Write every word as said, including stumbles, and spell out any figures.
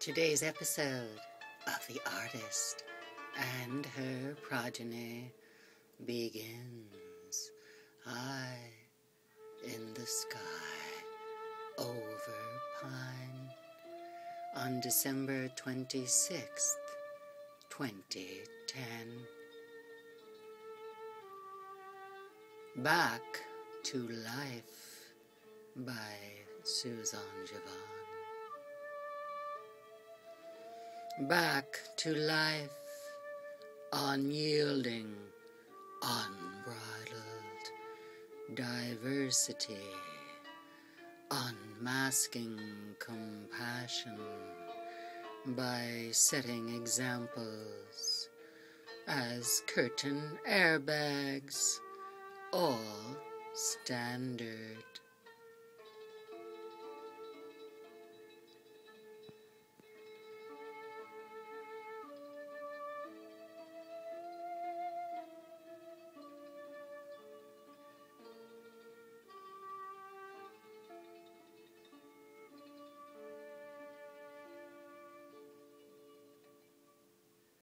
Today's episode of The Artist and Her Progeny begins high in the sky over pine on December twenty-sixth, twenty ten. Back to Life by Suzán Jiván. Back to life, unyielding, unbridled, diversity, unmasking compassion by setting examples as curtain airbags, all standard.